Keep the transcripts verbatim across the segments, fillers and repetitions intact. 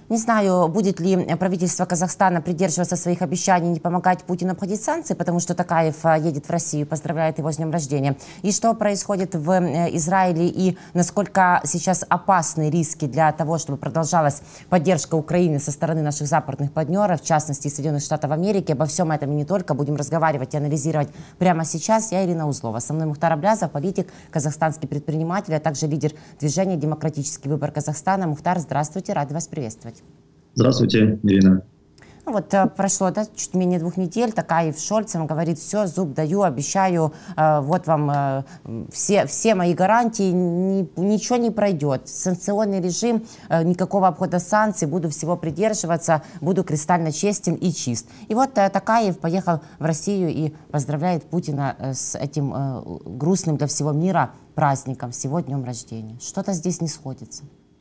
Не знаю, будет ли правительство Казахстана придерживаться своих обещаний не помогать Путину обходить санкции, потому что Токаев едет в Россию, поздравляет его с днем рождения. И что происходит в Израиле и насколько сейчас опасны риски для того, чтобы продолжалась поддержка Украины со стороны наших западных партнеров, в частности Соединенных Штатов Америки. Обо всем этом и не только будем разговаривать и анализировать прямо сейчас. Я Ирина Узлова. Со мной Мухтар Аблязов, политик, казахстанский предприниматель, а также лидер движения «Демократический выбор Казахстана». Мухтар, здравствуйте, рады вас приветствовать. Здравствуйте, Ирина. Ну вот прошло да, чуть менее двух недель, Токаев с Шольцем говорит: все, зуб даю, обещаю, э, вот вам э, все, все мои гарантии, ни, ничего не пройдет. Санкционный режим, э, никакого обхода санкций, буду всего придерживаться, буду кристально честен и чист. И вот э, Токаев поехал в Россию и поздравляет Путина э, с этим э, грустным для всего мира праздником, с его днем рождения. Что-то здесь не сходится.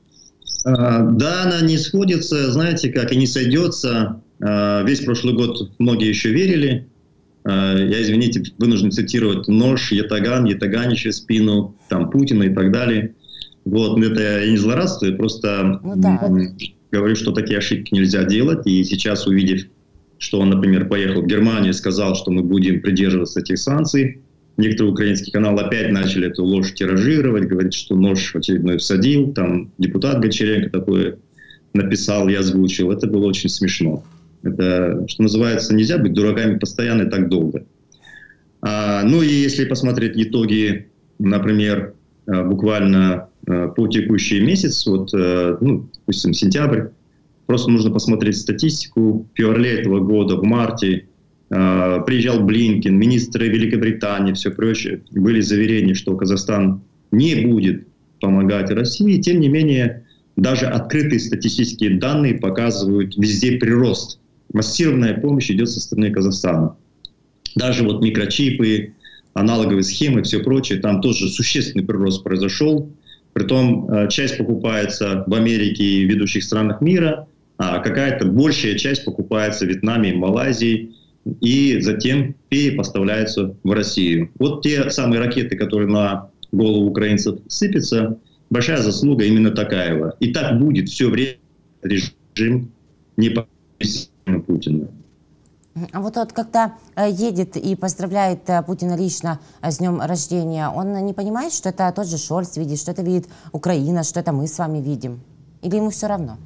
Да, она не сходится, знаете, как и не сойдется. Весь прошлый год многие еще верили. Я, извините, вынужден цитировать: нож, ятаган, ятаганище в спину, там, Путина и так далее. Вот, это я не злорадствую, просто ну, да. говорю, что такие ошибки нельзя делать. И сейчас, увидев, что он, например, поехал в Германию и сказал, что мы будем придерживаться этих санкций, некоторые украинские каналы опять начали эту ложь тиражировать, говорить, что нож очередной всадил, там депутат Гончаренко такое написал, я озвучил. Это было очень смешно. Это, что называется, нельзя быть дураками постоянно и так долго. А, ну и если посмотреть итоги, например, буквально по текущий месяц, вот, ну, допустим, сентябрь, просто нужно посмотреть статистику. В феврале этого года, в марте, приезжал Блинкен, министры Великобритании, все прочее. Были заверения, что Казахстан не будет помогать России. Тем не менее, даже открытые статистические данные показывают везде прирост. Массированная помощь идет со стороны Казахстана. Даже вот микрочипы, аналоговые схемы, все прочее, там тоже существенный прирост произошел. Притом часть покупается в Америке и в ведущих странах мира, а какая-то большая часть покупается в Вьетнаме и Малайзии, и затем перепоставляются в Россию. Вот те самые ракеты, которые на голову украинцев сыпятся, большая заслуга именно Токаева. И так будет все время режим не по Путину. А вот, вот когда едет и поздравляет Путина лично с днем рождения, он не понимает, что это тот же Шольц видит, что это видит Украина, что это мы с вами видим? Или ему все равно?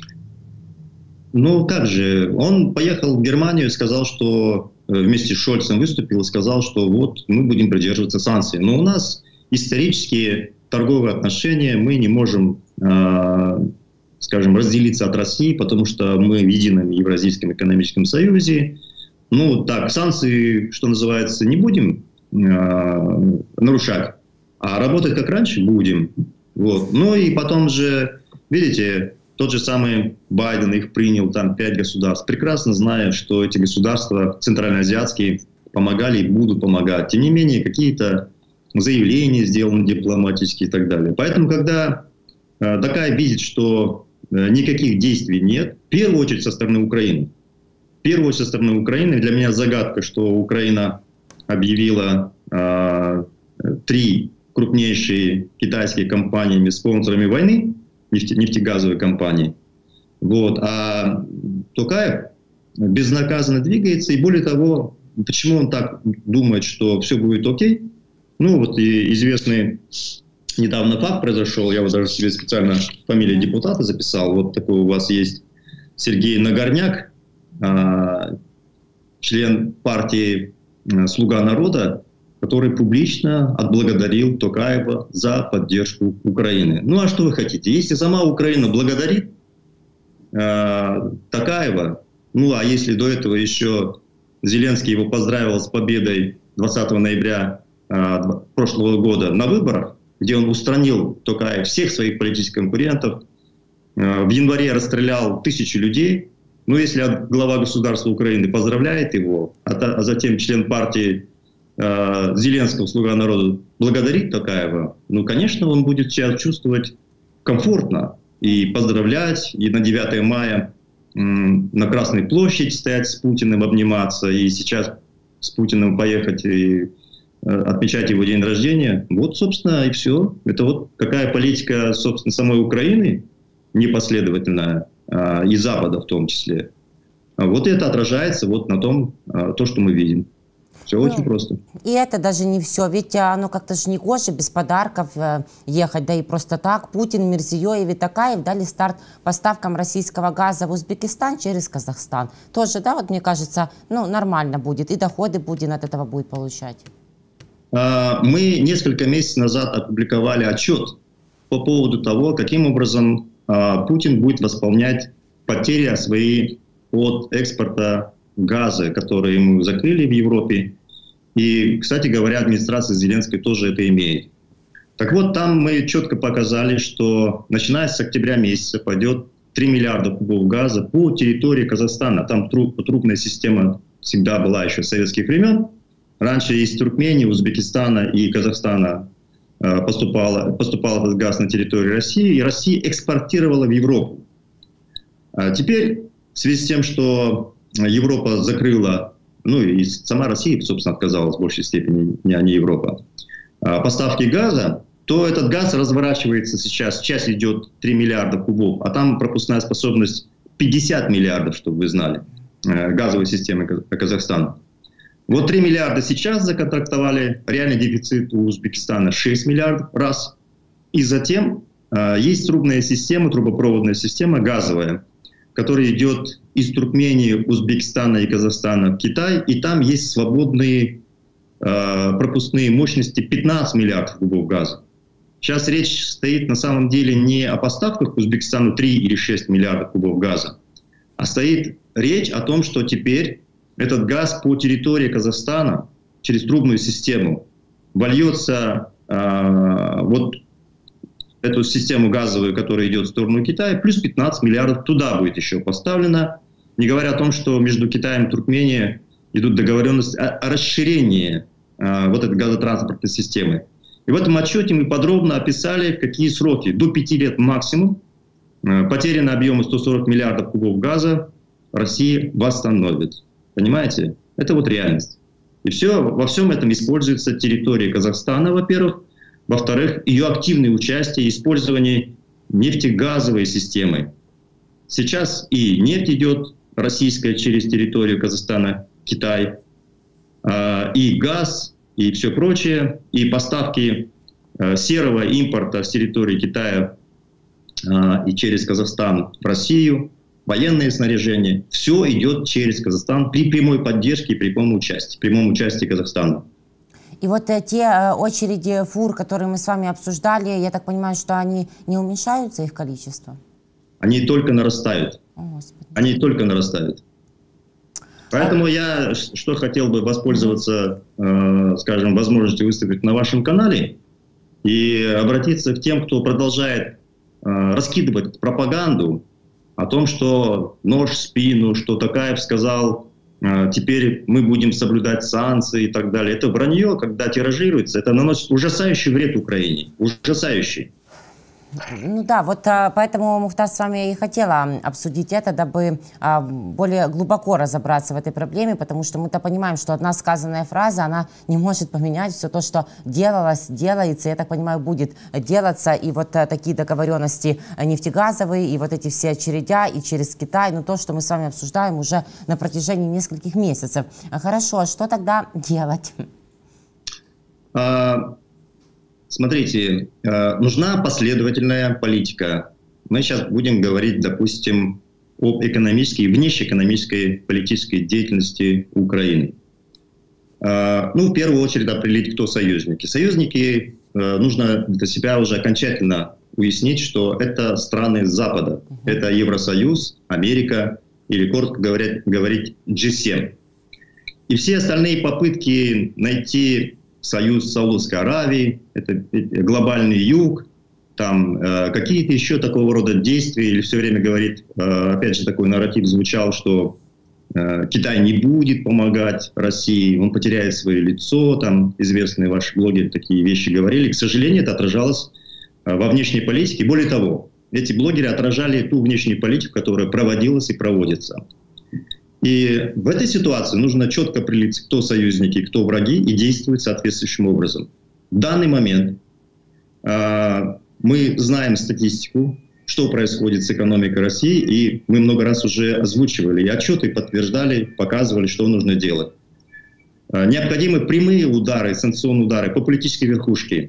Ну, как же, он поехал в Германию и сказал, что вместе с Шольцем выступил и сказал, что вот мы будем придерживаться санкций. Но у нас исторические торговые отношения, мы не можем, э, скажем, разделиться от России, потому что мы в едином Евразийском экономическом союзе. Ну, так, санкции, что называется, не будем э, нарушать, а работать как раньше будем. Вот. Ну и потом же, видите, тот же самый Байден их принял, там пять государств, прекрасно зная, что эти государства центральноазиатские помогали и будут помогать. Тем не менее, какие-то заявления сделаны дипломатические и так далее. Поэтому, когда э, Токаев видит, что э, никаких действий нет, в первую очередь со стороны Украины. В первую очередь со стороны Украины. Для меня загадка, что Украина объявила э, три крупнейшие китайские компании спонсорами войны, Нефте, нефтегазовой компании. Вот. А Токаев безнаказанно двигается. И более того, почему он так думает, что все будет окей? Ну, вот и известный недавно факт произошел. Я вот даже себе специально фамилию депутата записал. Вот такой у вас есть Сергей Нагорняк, член партии «Слуга народа», который публично отблагодарил Токаева за поддержку Украины. Ну а что вы хотите? Если сама Украина благодарит э, Токаева, ну а если до этого еще Зеленский его поздравил с победой двадцатого ноября э, прошлого года на выборах, где он устранил Токаев всех своих политических конкурентов, э, в январе расстрелял тысячи людей, ну если глава государства Украины поздравляет его, а, та, а затем член партии Зеленского, «Слуга народа», благодарит Токаева, ну, конечно, он будет себя чувствовать комфортно и поздравлять, и на девятое мая м, на Красной площади стоять с Путиным, обниматься, и сейчас с Путиным поехать и э, отмечать его день рождения. Вот, собственно, и все. Это вот какая политика, собственно, самой Украины непоследовательная. и Запада в том числе. Вот это отражается вот на том, то, что мы видим. Все ну, очень просто. И это даже не все. Ведь оно как-то же не гоже без подарков ехать, да и просто так. Путин, Мирзиёев и Токаев дали старт поставкам российского газа в Узбекистан через Казахстан. Тоже, да, вот мне кажется, ну, нормально будет. И доходы Путин от этого будет получать. Мы несколько месяцев назад опубликовали отчет по поводу того, каким образом Путин будет восполнять потери свои от экспорта газа, которые мы закрыли в Европе. И, кстати говоря, администрация Зеленской тоже это имеет. Так вот, там мы четко показали, что начиная с октября месяца пойдет три миллиарда кубов газа по территории Казахстана. Там трубная система всегда была еще с советских времен. Раньше из Туркмении, Узбекистана и Казахстана поступал, поступал этот газ на территорию России, и Россия экспортировала в Европу. А теперь, в связи с тем, что Европа закрыла, ну и сама Россия, собственно, отказалась в большей степени, а не Европа, поставки газа, то этот газ разворачивается сейчас. Сейчас идет три миллиарда кубов, а там пропускная способность пятьдесят миллиардов, чтобы вы знали, газовой системы Казахстана. Вот три миллиарда сейчас законтрактовали, реальный дефицит у Узбекистана шесть миллиардов раз. И затем э, есть трубная система, трубопроводная система газовая, которая идет из Туркмении, Узбекистана и Казахстана в Китай. И там есть свободные э, пропускные мощности пятнадцать миллиардов кубов газа. Сейчас речь стоит на самом деле не о поставках Узбекистану три или шесть миллиардов кубов газа, а стоит речь о том, что теперь этот газ по территории Казахстана через трубную систему вольется э, вот эту систему газовую, которая идет в сторону Китая, плюс пятнадцать миллиардов туда будет еще поставлено. Не говоря о том, что между Китаем и Туркменией идут договоренности о, о расширении э, вот этой газотранспортной системы. И в этом отчете мы подробно описали, в какие сроки. До пяти лет максимум э, потерянный объем сто сорок миллиардов кубов газа Россия восстановит. Понимаете? Это вот реальность. И все, во всем этом используется территория Казахстана, во-первых. Во-вторых, ее активное участие и использование нефтегазовой системы. Сейчас и нефть идет российская через территорию Казахстана, Китай, и газ, и все прочее, и поставки серого импорта с территории Китая и через Казахстан в Россию, военное снаряжение, все идет через Казахстан при прямой поддержке и прямом участии, прямом участии Казахстана. И вот э, те э, очереди фур, которые мы с вами обсуждали, я так понимаю, что они не уменьшаются, их количество? Они только нарастают. О, Господи. Они только нарастают. Поэтому а... я что хотел бы воспользоваться, э, скажем, возможностью выступить на вашем канале и обратиться к тем, кто продолжает э, раскидывать пропаганду о том, что нож в спину, что Токаев сказал, теперь мы будем соблюдать санкции и так далее. Это вранье, когда тиражируется, это наносит ужасающий вред Украине. Ужасающий. Ну да, вот поэтому, Мухтар, с вами я и хотела обсудить это, дабы более глубоко разобраться в этой проблеме, потому что мы-то понимаем, что одна сказанная фраза, она не может поменять все то, что делалось, делается, я так понимаю, будет делаться. И вот такие договоренности нефтегазовые, и вот эти все очередя, и через Китай, ну то, что мы с вами обсуждаем уже на протяжении нескольких месяцев. Хорошо, а что тогда делать? А... Смотрите, нужна последовательная политика. Мы сейчас будем говорить, допустим, об экономической и внешнеэкономической политической деятельности Украины. Ну, в первую очередь определить, кто союзники. Союзники нужно для себя уже окончательно уяснить, что это страны Запада. Это Евросоюз, Америка или, коротко говоря, говорить, джи семь. И все остальные попытки найти союз Саудовской Аравии, это глобальный юг, там э, какие-то еще такого рода действия, или все время говорит, э, опять же такой нарратив звучал, что э, Китай не будет помогать России, он потеряет свое лицо, там известные ваши блогеры такие вещи говорили. К сожалению, это отражалось э, во внешней политике. Более того, эти блогеры отражали ту внешнюю политику, которая проводилась и проводится. И в этой ситуации нужно четко определить, кто союзники, кто враги, и действовать соответствующим образом. В данный момент э, мы знаем статистику что происходит с экономикой России, и мы много раз уже озвучивали и отчеты подтверждали, показывали, что нужно делать. Необходимы прямые удары, санкционные удары по политической верхушке.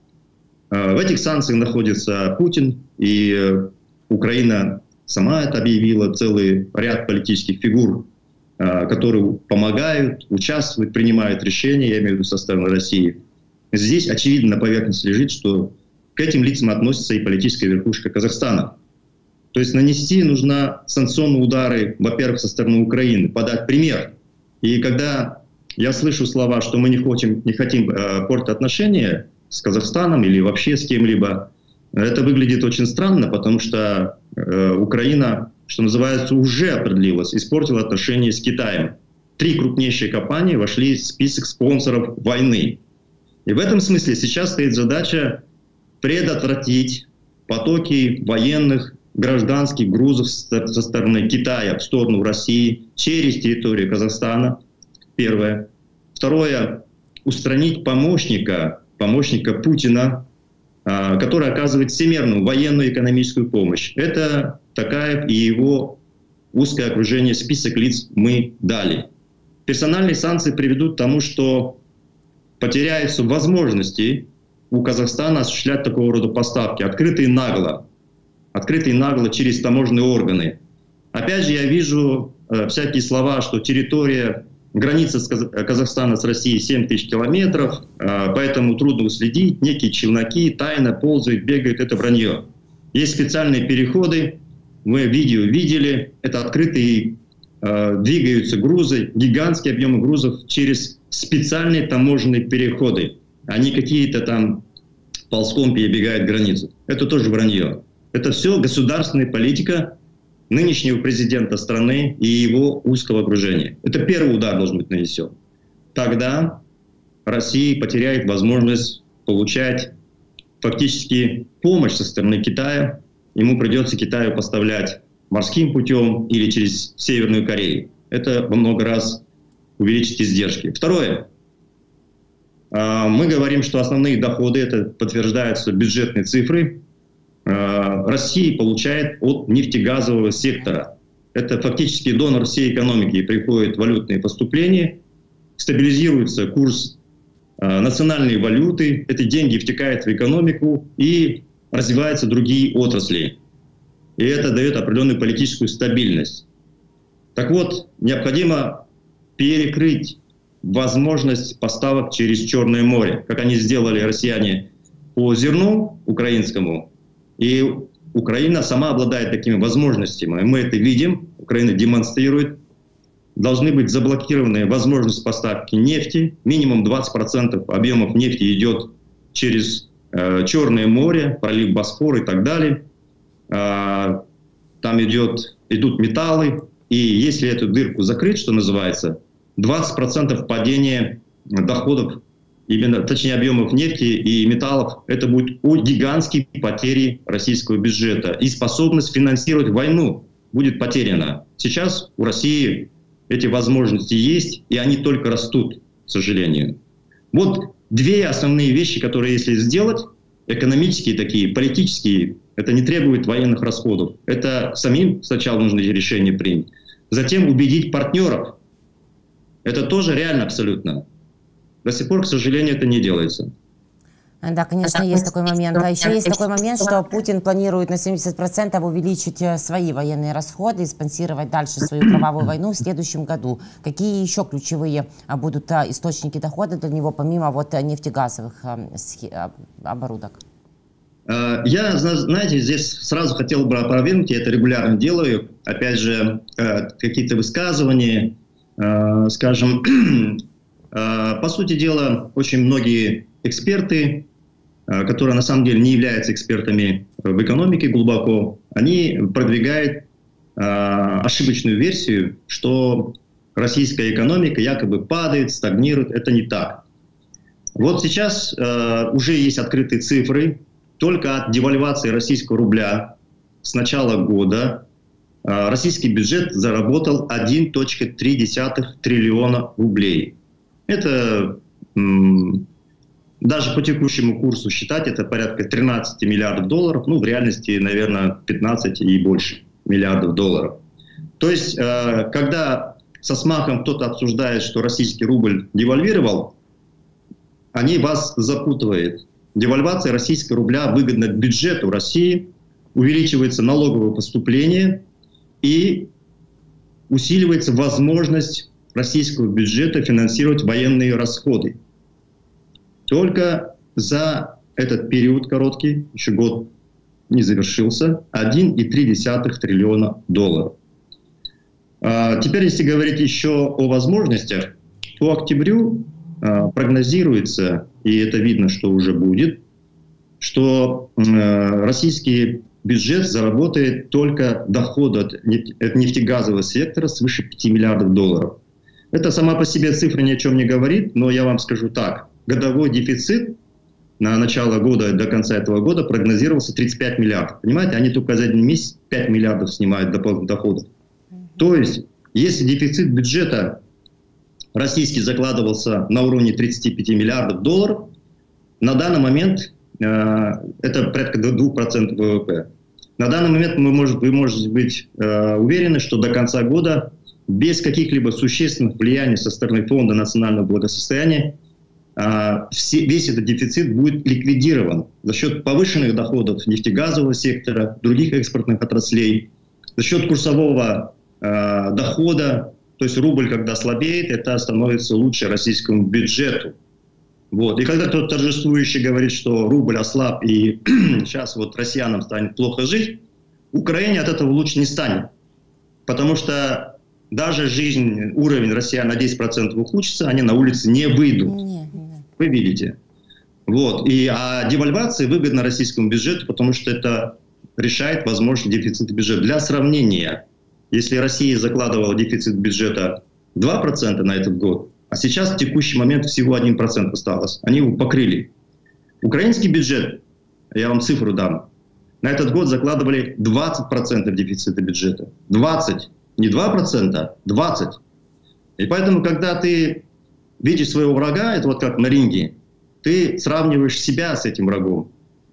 В этих санкциях находится Путин, и Украина сама это объявила, целый ряд политических фигур, которые помогают, участвуют, принимают решения, я имею в виду со стороны России. Здесь очевидно на поверхности лежит, что к этим лицам относится и политическая верхушка Казахстана. То есть нанести нужно санкционные удары, во-первых, со стороны Украины, подать пример. И когда я слышу слова, что мы не хотим, не хотим э, портить отношения с Казахстаном или вообще с кем-либо, это выглядит очень странно, потому что э, Украина, что называется, уже определилась, испортила отношения с Китаем. Три крупнейшие компании вошли в список спонсоров войны. И в этом смысле сейчас стоит задача предотвратить потоки военных, гражданских грузов со стороны Китая в сторону России через территорию Казахстана. Первое. Второе. Устранить помощника, помощника Путина, который оказывает всемирную военную и экономическую помощь. Это Токаев и его узкое окружение, список лиц мы дали. Персональные санкции приведут к тому, что потеряются возможности у Казахстана осуществлять такого рода поставки, открытые нагло, открытые нагло через таможенные органы. Опять же, я вижу э, всякие слова, что территория, граница с Каз Казахстана с Россией семь тысяч километров, э, поэтому трудно уследить, некие челноки тайно ползают, бегают, это вранье. Есть специальные переходы, мы видео видели, это открытые э, двигаются грузы, гигантские объемы грузов через специальные таможенные переходы. Они какие-то там ползком перебегают границу. Это тоже вранье. Это все государственная политика нынешнего президента страны и его узкого окружения. Это первый удар должен быть нанесен. Тогда Россия потеряет возможность получать фактически помощь со стороны Китая. Ему придется Китаю поставлять морским путем или через Северную Корею. Это во много раз увеличит издержки. Второе. Мы говорим, что основные доходы, это подтверждаются бюджетные цифры, Россия получает от нефтегазового сектора. Это фактически донор всей экономики. Приходят валютные поступления, стабилизируется курс национальной валюты, эти деньги втекают в экономику и развиваются другие отрасли. И это дает определенную политическую стабильность. Так вот, необходимо перекрыть возможность поставок через Черное море, как они сделали россияне по зерну украинскому. И Украина сама обладает такими возможностями. Мы это видим, Украина демонстрирует. Должны быть заблокированы возможности поставки нефти. Минимум двадцать процентов объемов нефти идет через э, Черное море, пролив Босфор и так далее. Э, там идет, идут металлы. И если эту дырку закрыть, что называется, двадцать процентов падения доходов, именно, точнее объемов нефти и металлов, это будет гигантские потери российского бюджета. И способность финансировать войну будет потеряна. Сейчас у России эти возможности есть, и они только растут, к сожалению. Вот две основные вещи, которые если сделать, экономические такие, политические, это не требует военных расходов. Это самим сначала нужно эти решения принять. Затем убедить партнеров. Это тоже реально абсолютно. До сих пор, к сожалению, это не делается. Да, конечно, есть такой момент. А еще есть такой момент, что Путин планирует на семьдесят процентов увеличить свои военные расходы и спонсировать дальше свою кровавую войну в следующем году. Какие еще ключевые будут источники дохода для него, помимо вот нефтегазовых оборудок? Я, знаете, здесь сразу хотел бы опровергнуть, я это регулярно делаю. Опять же, какие-то высказывания, скажем, по сути дела, очень многие эксперты, которые на самом деле не являются экспертами в экономике глубоко, они продвигают ошибочную версию, что российская экономика якобы падает, стагнирует. Это не так. Вот сейчас уже есть открытые цифры. Только от девальвации российского рубля с начала года российский бюджет заработал один целых три десятых триллиона рублей. Это, даже по текущему курсу считать, это порядка тринадцати миллиардов долларов, ну, в реальности, наверное, пятнадцать и больше миллиардов долларов. То есть, э, когда со смахом кто-то обсуждает, что российский рубль девальвировал, они вас запутывают. Девальвация российского рубля выгодна бюджету России, увеличивается налоговое поступление и усиливается возможность российского бюджета финансировать военные расходы. Только за этот период короткий, еще год не завершился, один и три десятых триллиона долларов. А теперь, если говорить еще о возможностях, по октябрю а, прогнозируется, и это видно, что уже будет, что а, российский бюджет заработает только доходы от нефтегазового сектора свыше пяти миллиардов долларов. Это сама по себе цифра ни о чем не говорит, но я вам скажу так. Годовой дефицит на начало года до конца этого года прогнозировался тридцать пять миллиардов. Понимаете, они только за один месяц пять миллиардов снимают дополнительных доходов. То есть, если дефицит бюджета российский закладывался на уровне тридцати пяти миллиардов долларов, на данный момент э, это порядка двух процентов ВВП. На данный момент мы может, вы можете быть э, уверены, что до конца года без каких-либо существенных влияний со стороны Фонда национального благосостояния э, все, весь этот дефицит будет ликвидирован за счет повышенных доходов нефтегазового сектора, других экспортных отраслей, за счет курсового э, дохода. То есть рубль, когда слабеет, это становится лучше российскому бюджету. Вот. И когда кто-то торжествующий говорит, что рубль ослаб и сейчас вот россиянам станет плохо жить, Украине от этого лучше не станет. Потому что даже жизнь, уровень россиян на десять процентов ухудшится, они на улице не выйдут. Не, не. Вы видите. Вот. И, а девальвация выгодна российскому бюджету, потому что это решает возможность дефицита бюджета. Для сравнения, если Россия закладывала дефицит бюджета два процента на этот год, а сейчас в текущий момент всего один процент осталось. Они его покрыли. Украинский бюджет, я вам цифру дам, на этот год закладывали двадцать процентов дефицита бюджета. двадцать. Не два процента, двадцать. И поэтому, когда ты видишь своего врага, это вот как на ринге, ты сравниваешь себя с этим врагом.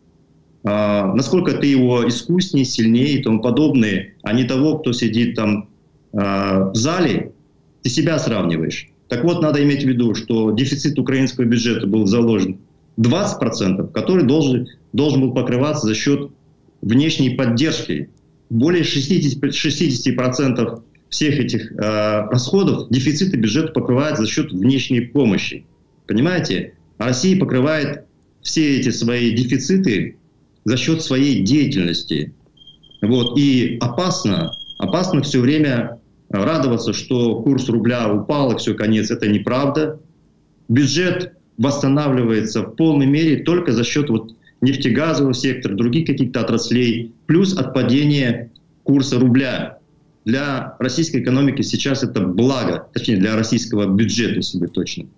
А, насколько ты его искуснее, сильнее и тому подобное, а не того, кто сидит там а, в зале, ты себя сравниваешь. Так вот, надо иметь в виду, что дефицит украинского бюджета был заложен двадцать процентов, который должен, должен был покрываться за счет внешней поддержки. Более шестидесяти процентов всех этих э, расходов дефицита бюджета покрывает за счет внешней помощи. Понимаете? А Россия покрывает все эти свои дефициты за счет своей деятельности. Вот. И опасно, опасно все время радоваться, что курс рубля упал, и все, конец. Это неправда. Бюджет восстанавливается в полной мере только за счет вот нефтегазового сектора, других каких-то отраслей, плюс от падения курса рубля. Для российской экономики сейчас это благо, точнее для российского бюджета, если быть точным.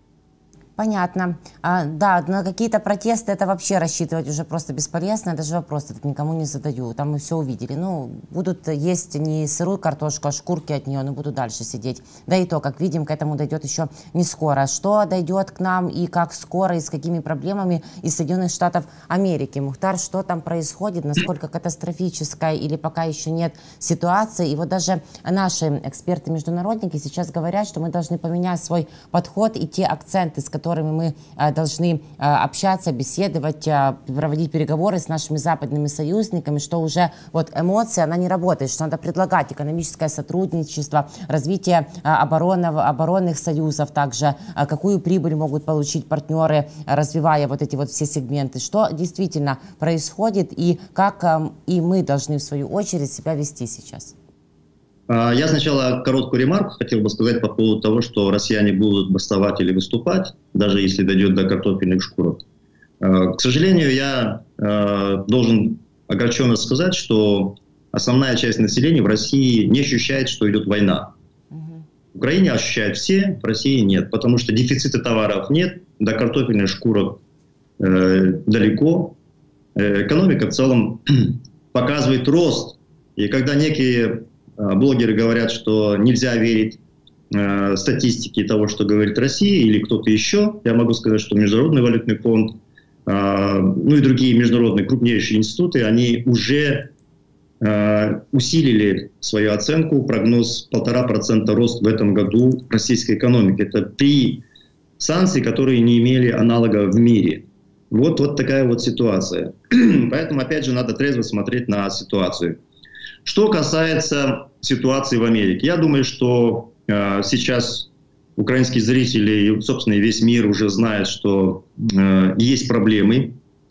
Понятно. А, да, на какие-то протесты это вообще рассчитывать уже просто бесполезно. Я даже вопрос этот никому не задаю. Там мы все увидели. Ну, будут есть не сырую картошку, а шкурки от нее, но будут дальше сидеть. Да и то, как видим, к этому дойдет еще не скоро. Что дойдет к нам и как скоро, и с какими проблемами из Соединенных Штатов Америки? Мухтар, что там происходит? Насколько катастрофическая или пока еще нет ситуации? И вот даже наши эксперты-международники сейчас говорят, что мы должны поменять свой подход и те акценты, с которыми которыми мы а, должны а, общаться, беседовать, а, проводить переговоры с нашими западными союзниками, что уже вот эмоция, она не работает, что надо предлагать экономическое сотрудничество, развитие а, оборонного, оборонных союзов, также а, какую прибыль могут получить партнеры, а, развивая вот эти вот все сегменты, что действительно происходит и как а, и мы должны в свою очередь себя вести сейчас. Я сначала короткую ремарку хотел бы сказать по поводу того, что россияне будут бастовать или выступать, даже если дойдет до картофельных шкурок. К сожалению, я должен огорченно сказать, что основная часть населения в России не ощущает, что идет война. В Украине ощущают все, в России нет, потому что дефицита товаров нет, до картофельных шкурок далеко. Экономика в целом показывает рост. И когда некие блогеры говорят, что нельзя верить э, статистики того, что говорит Россия или кто-то еще. Я могу сказать, что Международный валютный фонд, э, ну и другие международные крупнейшие институты, они уже э, усилили свою оценку, прогноз полтора процента рост в этом году российской экономики. Это при санкции, которые не имели аналога в мире. Вот, вот такая вот ситуация. Поэтому, опять же, надо трезво смотреть на ситуацию. Что касается ситуации в Америке, я думаю, что э, сейчас украинские зрители и, собственно, и весь мир уже знают, что э, есть проблемы.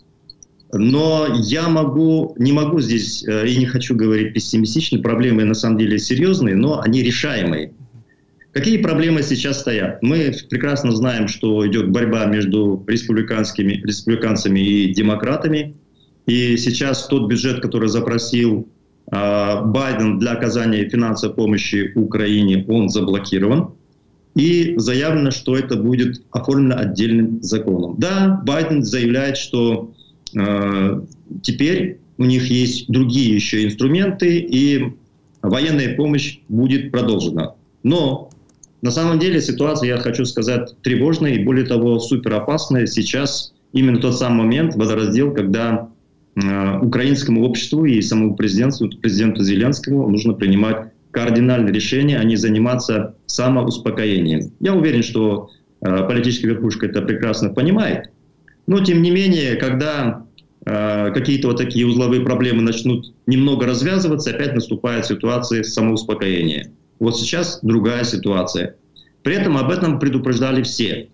Но я могу, не могу здесь э, и не хочу говорить пессимистично, проблемы на самом деле серьезные, но они решаемые. Какие проблемы сейчас стоят? Мы прекрасно знаем, что идет борьба между республиканскими, республиканцами и демократами. И сейчас тот бюджет, который запросил э, Байден для оказания финансовой помощи Украине, он заблокирован. И заявлено, что это будет оформлено отдельным законом. Да, Байден заявляет, что э, теперь у них есть другие еще инструменты, и военная помощь будет продолжена. Но на самом деле ситуация, я хочу сказать, тревожная и, более того, суперопасная. Сейчас именно тот самый момент, водораздел, когда э, украинскому обществу и самому президенту, президенту Зеленскому нужно принимать кардинальные решения, а не заниматься самоуспокоением. Я уверен, что э, политическая верхушка это прекрасно понимает. Но, тем не менее, когда э, какие-то вот такие узловые проблемы начнут немного развязываться, опять наступает ситуация самоуспокоения. Вот сейчас другая ситуация. При этом об этом предупреждали все.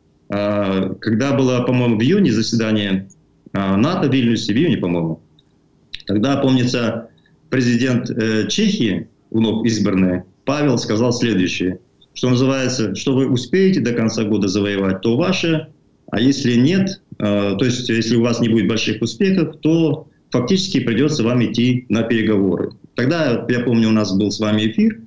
Когда было, по-моему, в июне заседание НАТО в Вильнюсе, в июне, по-моему, тогда, помнится, президент Чехии, вновь избранный, Павел, сказал следующее, что называется, что вы успеете до конца года завоевать, то ваше, а если нет, то есть если у вас не будет больших успехов, то фактически придется вам идти на переговоры. Тогда, я помню, у нас был с вами эфир,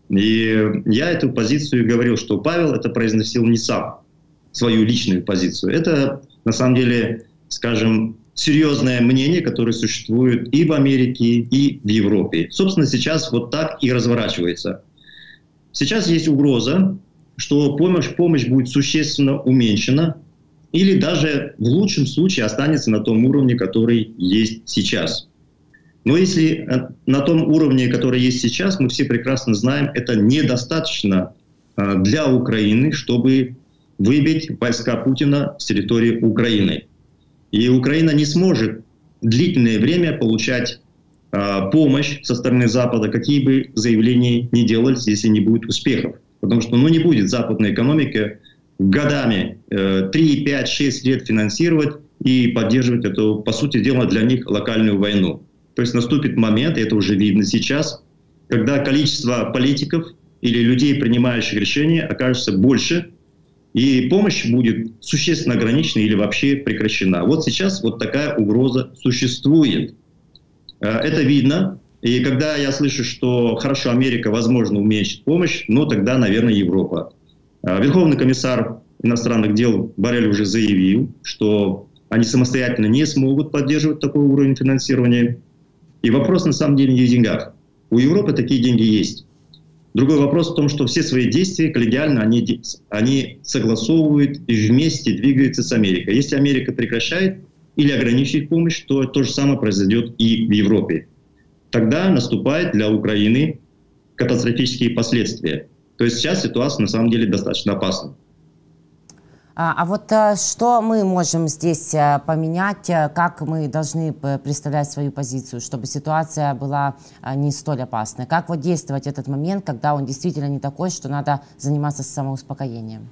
и я эту позицию говорил, что Павел это произносил не сам, свою личную позицию. Это, на самом деле, скажем, серьезное мнение, которое существует и в Америке, и в Европе. Собственно, сейчас вот так и разворачивается. Сейчас есть угроза, что помощь, помощь будет существенно уменьшена, или даже в лучшем случае останется на том уровне, который есть сейчас. Но если на том уровне, который есть сейчас, мы все прекрасно знаем, это недостаточно для Украины, чтобы выбить войска Путина с территории Украины. И Украина не сможет длительное время получать помощь со стороны Запада, какие бы заявления ни делались, если не будет успехов. Потому что ну, не будет западная экономика годами три, пять, шесть лет финансировать и поддерживать эту, по сути дела, для них локальную войну. То есть наступит момент, и это уже видно сейчас, когда количество политиков или людей, принимающих решения, окажется больше, и помощь будет существенно ограничена или вообще прекращена. Вот сейчас вот такая угроза существует. Это видно. И когда я слышу, что хорошо, Америка, возможно, уменьшит помощь, но тогда, наверное, Европа. Верховный комиссар иностранных дел Боррель уже заявил, что они самостоятельно не смогут поддерживать такой уровень финансирования. И вопрос на самом деле не в деньгах. У Европы такие деньги есть. Другой вопрос в том, что все свои действия коллегиально они, они согласовывают и вместе двигаются с Америкой. Если Америка прекращает или ограничивает помощь, то то же самое произойдет и в Европе. Тогда наступают для Украины катастрофические последствия. То есть сейчас ситуация на самом деле достаточно опасна. А, а вот а, что мы можем здесь а, поменять, а, как мы должны представлять свою позицию, чтобы ситуация была а, не столь опасной? Как вот действовать в этот момент, когда он действительно не такой, что надо заниматься самоуспокоением?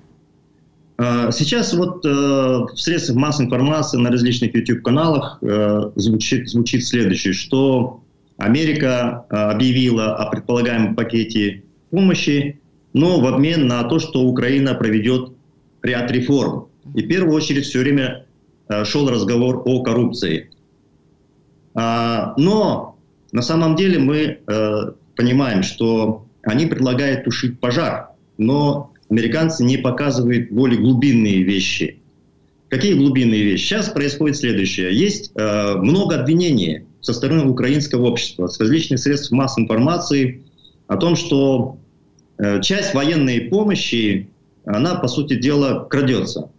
Сейчас вот э, в средствах массовой информации на различных YouTube-каналах э, звучит, звучит следующее, что Америка э, объявила о предполагаемом пакете помощи, но в обмен на то, что Украина проведет ряд реформ. И в первую очередь все время э, шел разговор о коррупции. А, но на самом деле мы э, понимаем, что они предлагают тушить пожар, но американцы не показывают более глубинные вещи. Какие глубинные вещи? Сейчас происходит следующее. Есть э, много обвинений со стороны украинского общества, с различных средств массовой информации о том, что часть военной помощи, она, по сути дела, крадется.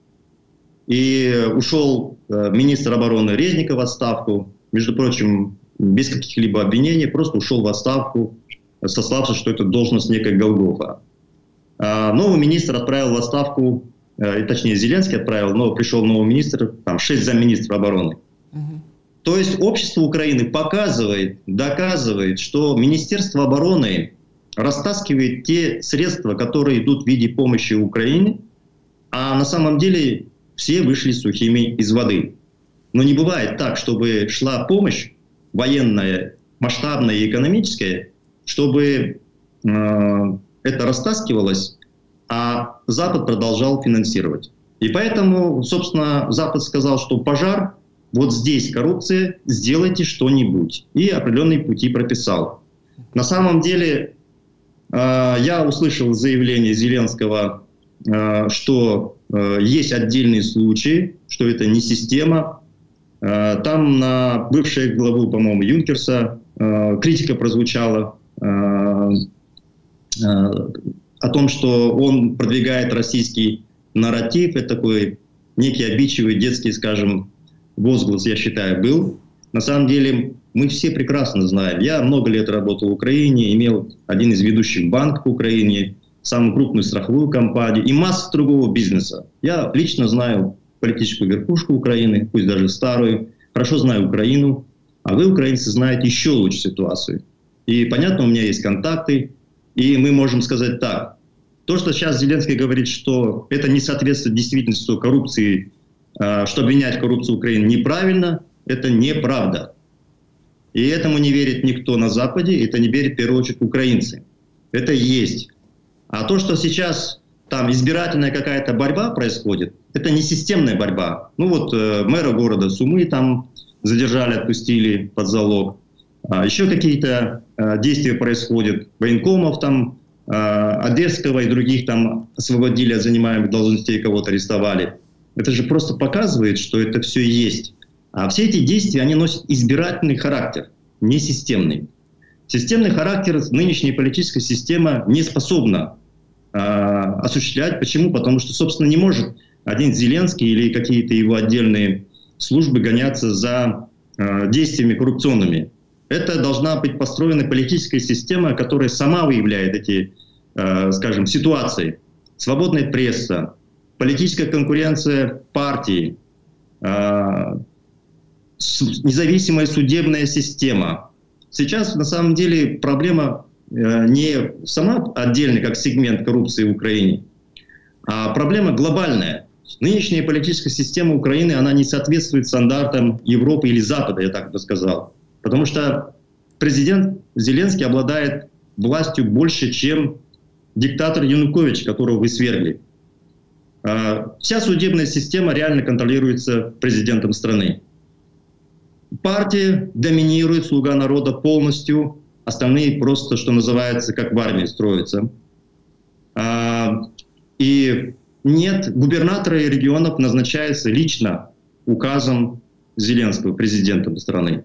И ушел министр обороны Резников в отставку, между прочим, без каких-либо обвинений, просто ушел в отставку, сославшись, что это должность некая Голгофа. Новый министр отправил в отставку, точнее Зеленский отправил, но пришел новый министр, там шесть замминистров обороны. Угу. То есть общество Украины показывает, доказывает, что Министерство обороны растаскивает те средства, которые идут в виде помощи Украине, а на самом деле все вышли сухими из воды. Но не бывает так, чтобы шла помощь военная, масштабная и экономическая, чтобы э, это растаскивалось, а Запад продолжал финансировать. И поэтому, собственно, Запад сказал, что пожар, вот здесь коррупция, сделайте что-нибудь. И определенные пути прописал. На самом деле, э, я услышал заявление Зеленского, э, что э, есть отдельные случаи, что это не система. Э, там на бывшего главу, по-моему, Юнкерса э, критика прозвучала э, э, о том, что он продвигает российский нарратив. Это такой некий обидчивый детский, скажем, возглас, я считаю, был. На самом деле, мы все прекрасно знаем. Я много лет работал в Украине, имел один из ведущих банков в Украине, самую крупную страховую компанию и массу другого бизнеса. Я лично знаю политическую верхушку Украины, пусть даже старую, хорошо знаю Украину, а вы, украинцы, знаете еще лучше ситуацию. И понятно, у меня есть контакты, и мы можем сказать так. То, что сейчас Зеленский говорит, что это не соответствует действительности коррупции, что обвинять коррупцию Украины неправильно, это неправда. И этому не верит никто на Западе, это не верят в первую очередь украинцы. Это есть. А то, что сейчас там избирательная какая-то борьба происходит, это не системная борьба. Ну вот э, мэра города Сумы там задержали, отпустили под залог. А еще какие-то э, действия происходят. Военкомов там, э, Одесского и других там освободили от занимаемых должностей, кого-то арестовали. Это же просто показывает, что это все есть. А все эти действия, они носят избирательный характер, не системный. Системный характер нынешняя политическая система не способна э, осуществлять. Почему? Потому что, собственно, не может один Зеленский или какие-то его отдельные службы гоняться за э, действиями коррупционными. Это должна быть построена политическая система, которая сама выявляет эти, э, скажем, ситуации. Свободная пресса, политическая конкуренция партий, э, независимая судебная система. Сейчас, на самом деле, проблема э, не сама отдельно, как сегмент коррупции в Украине, а проблема глобальная. Нынешняя политическая система Украины, она не соответствует стандартам Европы или Запада, я так бы сказал. Потому что президент Зеленский обладает властью больше, чем диктатор Янукович, которого вы свергли. Вся судебная система реально контролируется президентом страны. Партия доминирует, слуга народа полностью, остальные просто, что называется, как в армии строятся. И нет, губернаторы регионов назначаются лично указом Зеленского, президентом страны.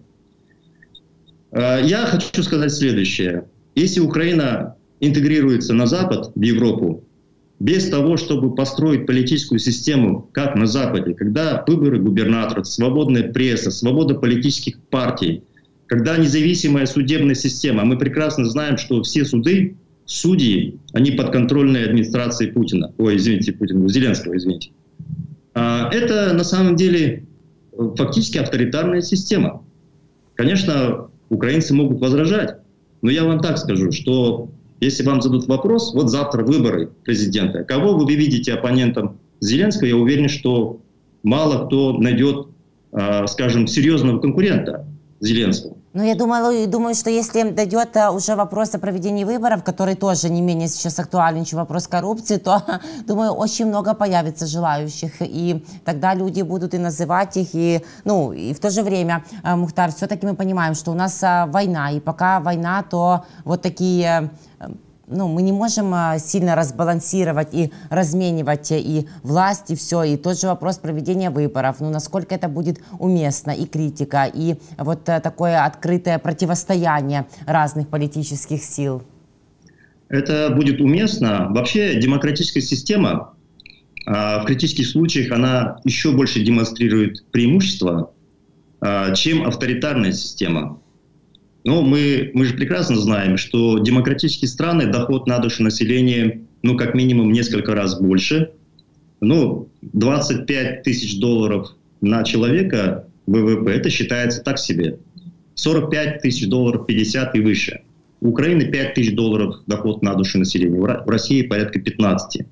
Я хочу сказать следующее. Если Украина интегрируется на Запад, в Европу, без того, чтобы построить политическую систему, как на Западе, когда выборы губернаторов, свободная пресса, свобода политических партий, когда независимая судебная система, а мы прекрасно знаем, что все суды, судьи, они подконтрольные администрации Путина, ой, извините, Путина, Зеленского, извините. Это на самом деле фактически авторитарная система. Конечно, украинцы могут возражать, но я вам так скажу, что если вам зададут вопрос, вот завтра выборы президента, кого вы видите оппонентом Зеленского, я уверен, что мало кто найдет, скажем, серьезного конкурента Зеленского. Ну, я думаю, думаю, что если дойдет уже вопрос о проведении выборов, который тоже не менее сейчас актуален, чем вопрос коррупции, то, думаю, очень много появится желающих. И тогда люди будут и называть их. И, ну, и в то же время, Мухтар, все-таки мы понимаем, что у нас война. И пока война, то вот такие... Ну, мы не можем сильно разбалансировать и разменивать и власть, и все. И тот же вопрос проведения выборов. Ну, насколько это будет уместно, и критика, и вот такое открытое противостояние разных политических сил. Это будет уместно. Вообще демократическая система а, в критических случаях она еще больше демонстрирует преимущество, а, чем авторитарная система. Но мы, мы же прекрасно знаем, что демократические страны доход на душу населения, ну, как минимум, несколько раз больше. Ну, двадцать пять тысяч долларов на человека ВВП, это считается так себе. сорок пять тысяч долларов, пятьдесят и выше. У Украины пять тысяч долларов доход на душу населения, в России порядка пятнадцать.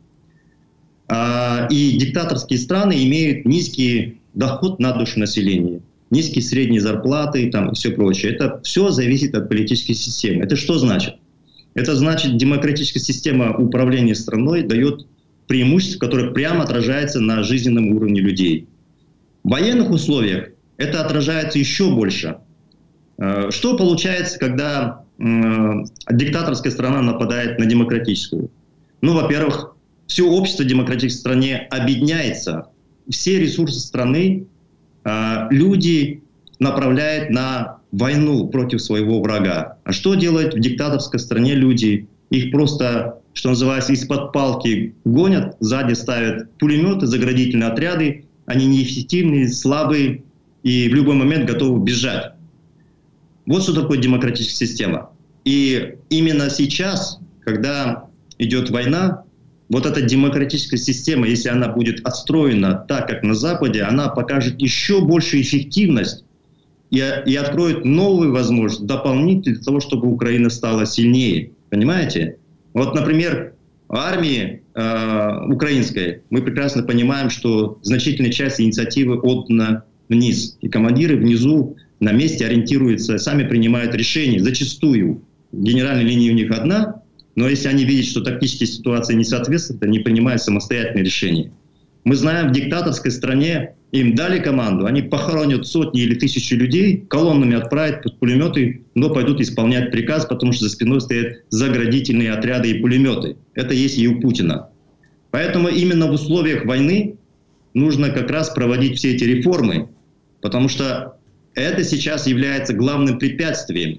А, и диктаторские страны имеют низкий доход на душу населения, низкие средние зарплаты там, и все прочее. Это все зависит от политической системы. Это что значит? Это значит, демократическая система управления страной дает преимущество, которое прямо отражается на жизненном уровне людей. В военных условиях это отражается еще больше. Что получается, когда э, диктаторская страна нападает на демократическую? Ну, во-первых, все общество в демократической стране объединяется. Все ресурсы страны э, люди направляют на войну против своего врага. А что делают в диктаторской стране люди? Их просто, что называется, из-под палки гонят, сзади ставят пулеметы, заградительные отряды. Они неэффективные, слабые и в любой момент готовы бежать. Вот что такое демократическая система. И именно сейчас, когда идет война, вот эта демократическая система, если она будет отстроена так, как на Западе, она покажет еще большую эффективность и, и откроет новые возможности, дополнительные для того, чтобы Украина стала сильнее. Понимаете? Вот, например, в армии э, украинской мы прекрасно понимаем, что значительная часть инициативы отдана вниз. И командиры внизу на месте ориентируются, сами принимают решения. Зачастую генеральная линия у них одна, но если они видят, что тактические ситуации не соответствуют, они принимают самостоятельные решения. Мы знаем, в диктаторской стране им дали команду, они похоронят сотни или тысячи людей, колоннами отправят под пулеметы, но пойдут исполнять приказ, потому что за спиной стоят заградительные отряды и пулеметы. Это есть и у Путина. Поэтому именно в условиях войны нужно как раз проводить все эти реформы, потому что это сейчас является главным препятствием.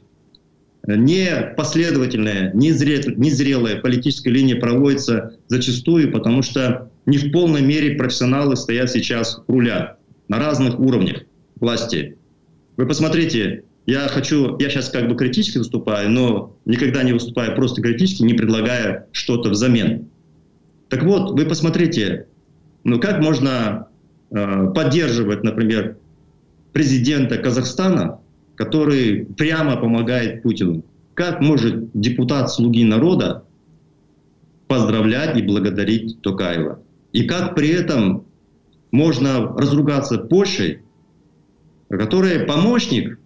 Непоследовательная, незрелая политическая линия проводится зачастую, потому что не в полной мере профессионалы стоят сейчас у руля на разных уровнях власти. Вы посмотрите, я хочу, я сейчас как бы критически выступаю, но никогда не выступаю просто критически, не предлагая что-то взамен. Так вот, вы посмотрите, ну как можно э, поддерживать, например, президента Казахстана, который прямо помогает Путину. Как может депутат «Слуги народа» поздравлять и благодарить Токаева? И как при этом можно разругаться Польшей, которая помощник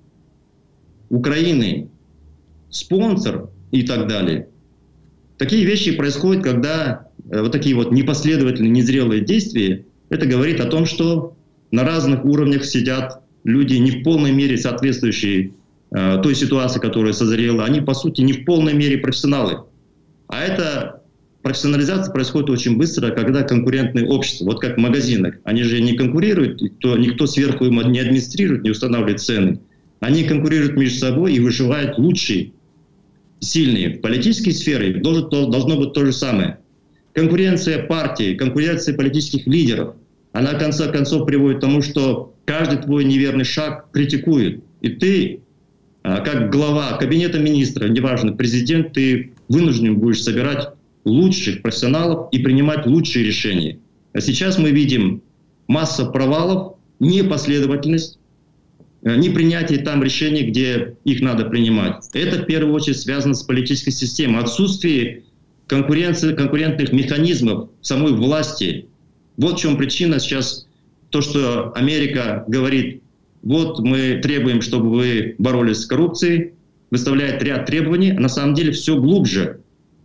Украины, спонсор и так далее? Такие вещи происходят, когда вот такие вот непоследовательные, незрелые действия, это говорит о том, что на разных уровнях сидят люди, не в полной мере соответствующие э, той ситуации, которая созрела. Они, по сути, не в полной мере профессионалы. А эта профессионализация происходит очень быстро, когда конкурентное общество, вот как в магазинах, они же не конкурируют, никто, никто сверху им не администрирует, не устанавливает цены. Они конкурируют между собой и выживают лучшие, сильные. В политической сфере должен, должно быть то же самое. Конкуренция партий, конкуренция политических лидеров, она в конце концов приводит к тому, что каждый твой неверный шаг критикует. И ты, как глава кабинета министра, неважно, президент, ты вынужден будешь собирать лучших профессионалов и принимать лучшие решения. А сейчас мы видим масса провалов, непоследовательность, непринятие там решений, где их надо принимать. Это в первую очередь связано с политической системой. Отсутствие конкуренции, конкурентных механизмов самой власти. Вот в чем причина сейчас, то, что Америка говорит, вот мы требуем, чтобы вы боролись с коррупцией, выставляет ряд требований, а на самом деле все глубже.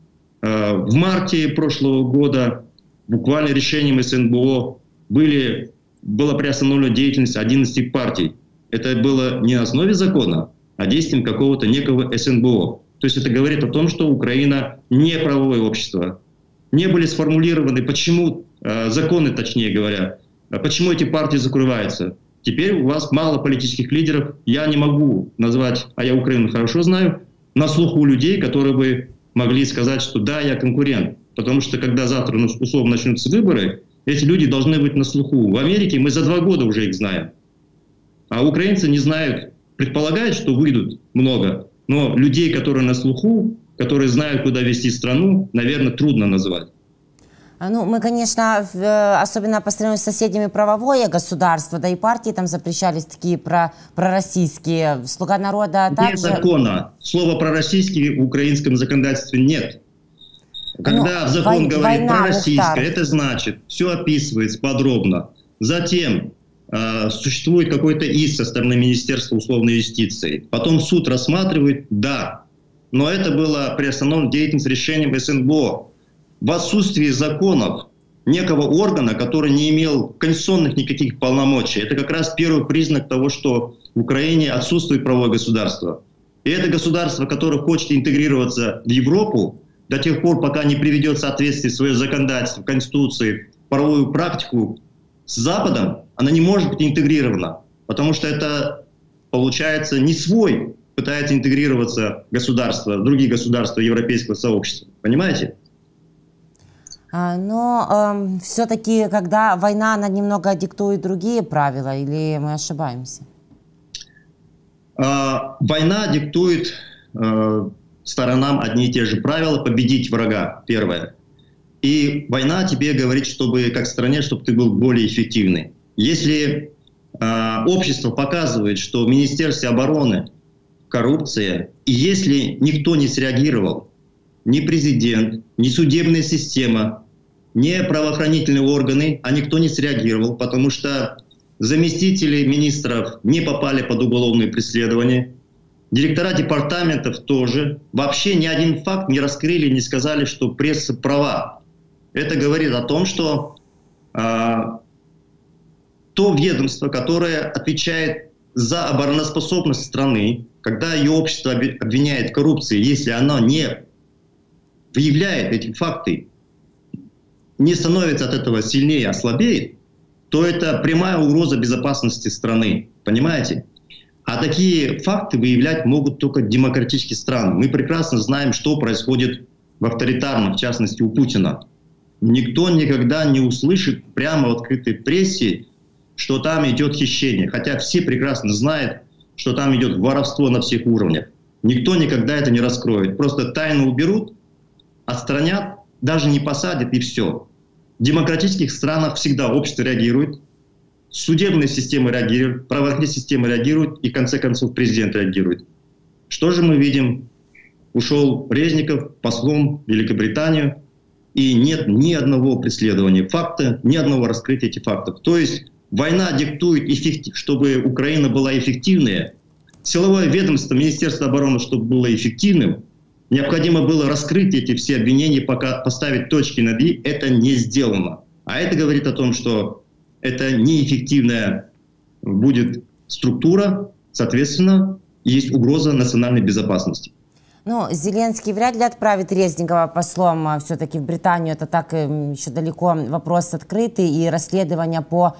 В марте прошлого года буквально решением эс эн бэ о были, была приостановлена деятельность одиннадцати партий. Это было не на основе закона, а действием какого-то некого эс эн бэ о. То есть это говорит о том, что Украина не правовое общество. Не были сформулированы, почему, э, законы, точнее говоря, почему эти партии закрываются. Теперь у вас мало политических лидеров. Я не могу назвать, а я Украину хорошо знаю, на слуху людей, которые бы могли сказать, что да, я конкурент. Потому что когда завтра, ну, условно, начнутся выборы, эти люди должны быть на слуху. В Америке мы за два года уже их знаем. А украинцы не знают, предполагают, что выйдут много. Но людей, которые на слуху, которые знают, куда вести страну, наверное, трудно назвать. Ну, мы, конечно, особенно по сравнению с соседями правовое государство, да и партии там запрещались такие про, пророссийские. Слуга народа Нет также... закона. Слова «пророссийский» в украинском законодательстве нет. Когда ну, закон вой, говорит «пророссийское», это значит, все описывается подробно. Затем э, существует какой-то иск со стороны Министерства условной юстиции. Потом суд рассматривает, да. Но это было приостановлено деятельность решением эс эн бэ о. В отсутствии законов некого органа, который не имел конституционных никаких полномочий, это как раз первый признак того, что в Украине отсутствует правовое государство. И это государство, которое хочет интегрироваться в Европу, до тех пор, пока не приведет в соответствие свое законодательство, Конституции, правовую практику с Западом, она не может быть интегрирована. Потому что это, получается, не свой пытается интегрироваться государство, другие государства европейского сообщества. Понимаете? Но э, все-таки, когда война, она немного диктует другие правила, или мы ошибаемся? А, война диктует э, сторонам одни и те же правила: победить врага, первое. И война тебе говорит, чтобы, как стране, чтобы ты был более эффективный. Если э, общество показывает, что в Министерстве обороны коррупция, и если никто не среагировал, ни президент, ни судебная система, ни правоохранительные органы, а никто не среагировал, потому что заместители министров не попали под уголовное преследование, директора департаментов тоже. Вообще ни один факт не раскрыли, не сказали, что пресса права. Это говорит о том, что э, то ведомство, которое отвечает за обороноспособность страны, когда ее общество обвиняет в коррупции, если оно не выявляет эти факты, не становится от этого сильнее, а слабеет, то это прямая угроза безопасности страны. Понимаете? А такие факты выявлять могут только демократические страны. Мы прекрасно знаем, что происходит в авторитарном, в частности, у Путина. Никто никогда не услышит прямо в открытой прессе, что там идет хищение. Хотя все прекрасно знают, что там идет воровство на всех уровнях. Никто никогда это не раскроет. Просто тайно уберут, отстранят, даже не посадят, и все. В демократических странах всегда общество реагирует, судебная система реагирует, правоохранительная система реагирует, и в конце концов президент реагирует. Что же мы видим? Ушел Резников послом в Великобританию, и нет ни одного преследования факта, ни одного раскрытия этих фактов. То есть война диктует, чтобы Украина была эффективнее. Силовое ведомство, Министерство обороны, чтобы было эффективным, необходимо было раскрыть эти все обвинения, пока поставить точки над «и». Это не сделано. А это говорит о том, что это неэффективная будет структура, соответственно, есть угроза национальной безопасности. Ну, Зеленский вряд ли отправит Резникова послом все-таки в Британию. Это так еще далеко вопрос открытый. И расследование по,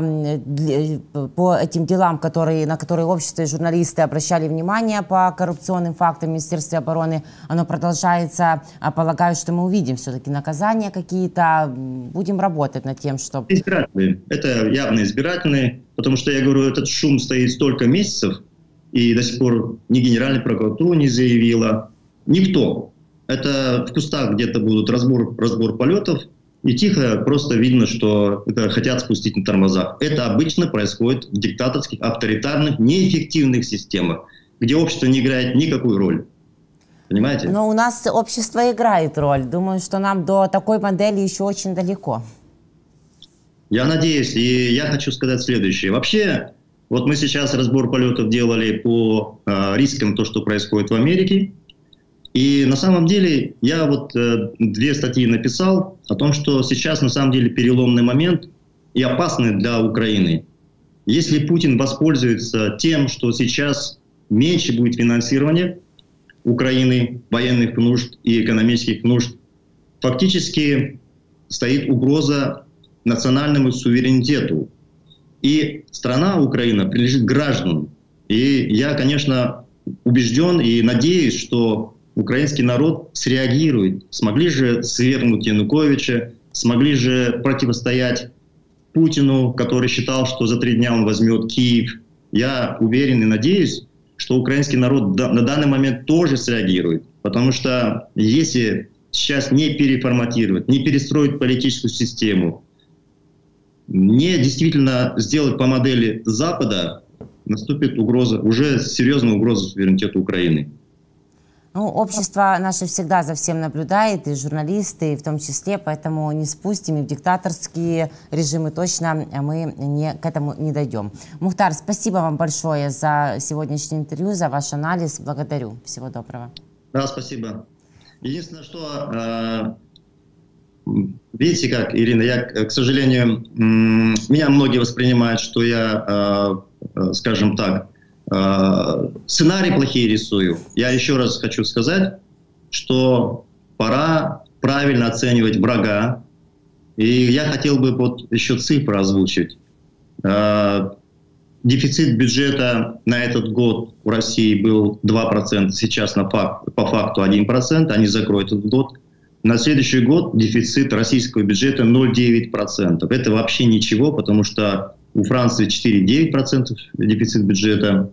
по этим делам, которые, на которые общество и журналисты обращали внимание по коррупционным фактам в Министерстве обороны, оно продолжается. Полагаю, что мы увидим все-таки наказания какие-то. Будем работать над тем, чтобы... Избирательные. Это явно избирательные. Потому что, я говорю, этот шум стоит столько месяцев, и до сих пор ни Генеральная прокуратура не заявила, никто. Это в кустах где-то будут разбор, разбор полетов, и тихо просто видно, что это хотят спустить на тормозах. Это обычно происходит в диктаторских, авторитарных, неэффективных системах, где общество не играет никакую роль. Понимаете? Но у нас общество играет роль. Думаю, что нам до такой модели еще очень далеко. Я надеюсь, и я хочу сказать следующее. Вообще... Вот мы сейчас разбор полетов делали по э, рискам, то, что происходит в Америке. И на самом деле я вот э, две статьи написал о том, что сейчас на самом деле переломный момент и опасный для Украины. Если Путин воспользуется тем, что сейчас меньше будет финансирования Украины, военных нужд и экономических нужд, фактически стоит угроза национальному суверенитету. И страна Украина принадлежит гражданам. И я, конечно, убежден и надеюсь, что украинский народ среагирует. Смогли же свергнуть Януковича, смогли же противостоять Путину, который считал, что за три дня он возьмет Киев. Я уверен и надеюсь, что украинский народ на данный момент тоже среагирует. Потому что если сейчас не переформатировать, не перестроить политическую систему, не действительно сделать по модели Запада, наступит угроза, уже серьезная угроза суверенитету Украины. Ну, общество наше всегда за всем наблюдает, и журналисты, в том числе, поэтому не спустим, и в диктаторские режимы точно мы не, к этому не дойдем. Мухтар, спасибо вам большое за сегодняшнее интервью, за ваш анализ. Благодарю. Всего доброго. Да, спасибо. Единственное, что, э, видите как, Ирина, я, к сожалению, меня многие воспринимают, что я, э, скажем так, сценарий плохие рисую. Я еще раз хочу сказать, что пора правильно оценивать врага. И я хотел бы вот еще цифры озвучить. Дефицит бюджета на этот год в России был два процента, сейчас на факт, по факту один процент, они закроют этот год. На следующий год дефицит российского бюджета ноль целых девять десятых процента. Это вообще ничего, потому что у Франции четыре целых девять десятых процента дефицит бюджета,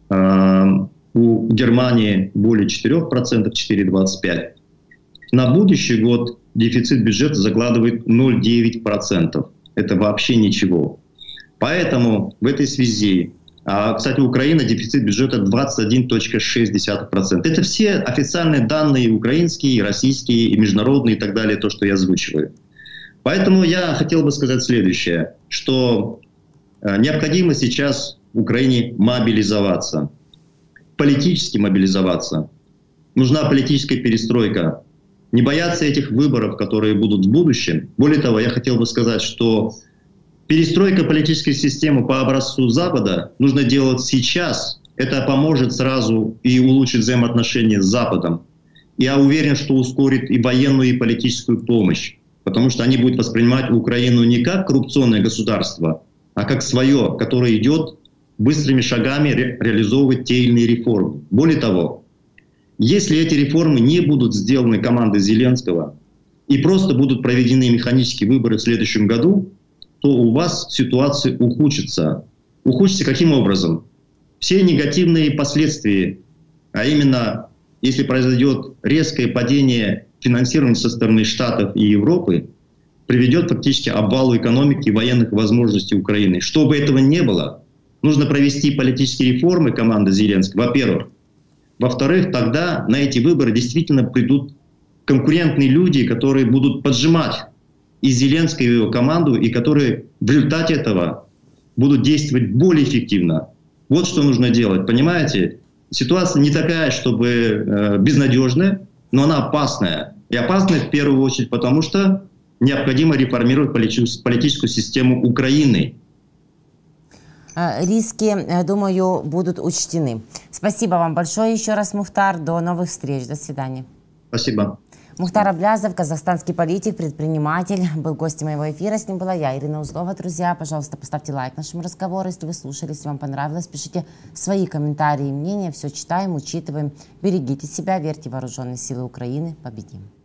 у Германии более четырёх процентов, четыре целых двадцать пять сотых процента. На будущий год дефицит бюджета закладывает ноль целых девять десятых процента. Это вообще ничего. Поэтому в этой связи, а, кстати, Украина дефицит бюджета двадцать один целых шесть десятых процента. Это все официальные данные украинские, российские, и международные и так далее, то, что я озвучиваю. Поэтому я хотел бы сказать следующее, что необходимо сейчас в Украине мобилизоваться, политически мобилизоваться. Нужна политическая перестройка. Не бояться этих выборов, которые будут в будущем. Более того, я хотел бы сказать, что перестройка политической системы по образцу Запада нужно делать сейчас. Это поможет сразу и улучшить взаимоотношения с Западом. Я уверен, что ускорит и военную, и политическую помощь. Потому что они будут воспринимать Украину не как коррупционное государство, а как свое, которое идет быстрыми шагами ре реализовывать те или иные реформы. Более того, если эти реформы не будут сделаны командой Зеленского и просто будут проведены механические выборы в следующем году, то у вас ситуация ухудшится. Ухудшится каким образом? Все негативные последствия, а именно, если произойдет резкое падение финансирования со стороны Штатов и Европы, приведет фактически к обвалу экономики и военных возможностей Украины. Чтобы этого не было, нужно провести политические реформы команды Зеленского, во-первых. Во-вторых, тогда на эти выборы действительно придут конкурентные люди, которые будут поджимать и Зеленского, и его команду, и которые в результате этого будут действовать более эффективно. Вот что нужно делать, понимаете? Ситуация не такая, чтобы э, безнадежная, но она опасная. И опасная в первую очередь потому, что необходимо реформировать политическую систему Украины. Риски, думаю, будут учтены. Спасибо вам большое еще раз, Мухтар. До новых встреч. До свидания. Спасибо. Мухтар Аблязов, казахстанский политик, предприниматель, был гостем моего эфира. С ним была я, Ирина Узлова. Друзья, пожалуйста, поставьте лайк нашему разговору, если вы слушали, если вам понравилось. Пишите свои комментарии и мнения. Все читаем, учитываем. Берегите себя, верьте в вооруженные силы Украины. Победим.